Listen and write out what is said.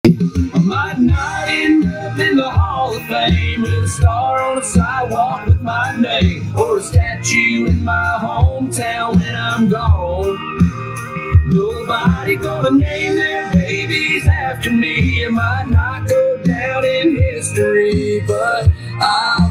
I might not end up in the Hall of Fame with a star on a sidewalk with my name, or a statue in my hometown when I'm gone. Nobody gonna name their babies after me. It might not go down in history, but I'll